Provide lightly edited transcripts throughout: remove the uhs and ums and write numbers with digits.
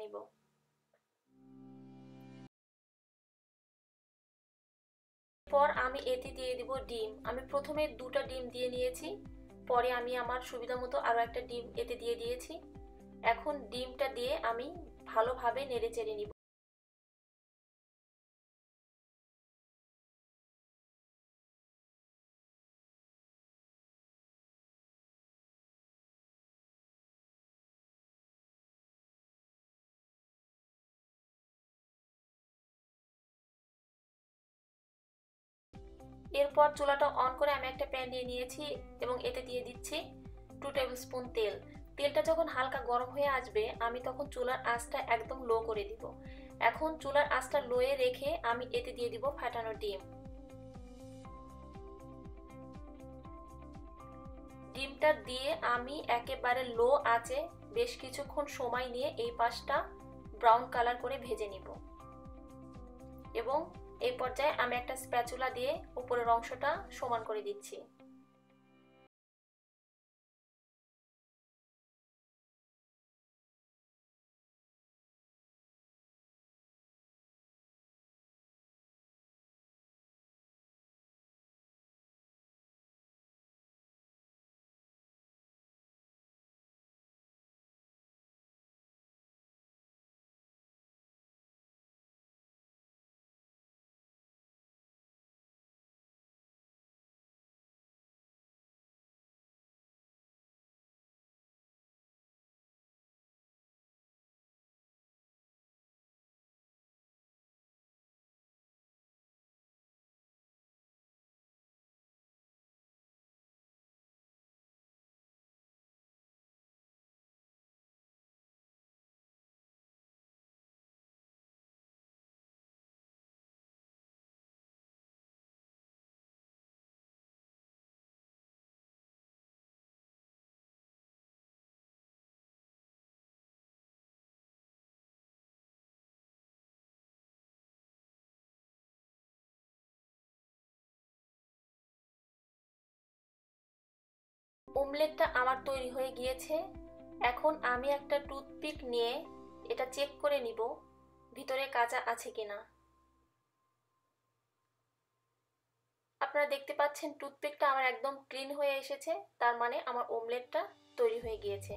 নিব। পর আমি এতে দিয়ে দিব ডিম। আমি প্রথমে 2টা ডিম দিয়ে নিয়েছি, পরে আমি আমার সুবিধা মতো আরও একটা ডিম এতে দিয়ে দিয়েছি। এখন ডিমটা দিয়ে আমি ভালোভাবে নেড়ে চেড়ে নিব। এরপর চুলাটা অন করে আমি একটা প্যান নিয়ে নিয়েছি এবং এতে দিয়ে দিচ্ছি 2 টেবিল স্পুন তেল। তেলটা যখন হালকা গরম হয়ে আসবে আমি তখন চুলার আঁচটা একদম লো করে দিব। এখন চুলার আঁচটা লোয়ে রেখে আমি এতে দিয়ে দিব ফাটানো ডিম। ডিমটা দিয়ে আমি একেবারে লো আঁচে বেশ কিছুক্ষণ সময় নিয়ে এই পাশটা ব্রাউন কালার করে ভেজে নিব। এবং এই পর্যায়ে আমি একটা স্প্যাচুলা দিয়ে উপরের অংশটা সমান করে দিচ্ছি। অমলেটটা আমার তৈরি হয়ে গিয়েছে। এখন আমি একটা টুথপিক নিয়ে এটা চেক করে নিব ভিতরে কাঁচা আছে কিনা। আপনারা দেখতে পাচ্ছেন টুথপিকটা আমার একদম ক্লিন হয়ে এসেছে, তার মানে আমার অমলেটটা তৈরি হয়ে গিয়েছে।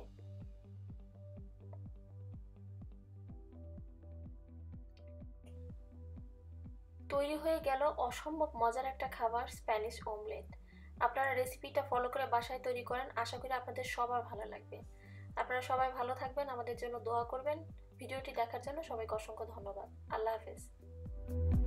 তৈরি হয়ে গেল অসম্ভব মজার একটা খাবার স্প্যানিশ অমলেট। আপনারা রেসিপিটা ফলো করে বাসায় তৈরি করেন, আশা করি আপনাদের সবার ভালো লাগবে। আপনারা সবাই ভালো থাকবেন, আমাদের জন্য দোয়া করবেন। ভিডিওটি দেখার জন্য সবাইকে অসংখ্য ধন্যবাদ। আল্লাহ হাফেজ।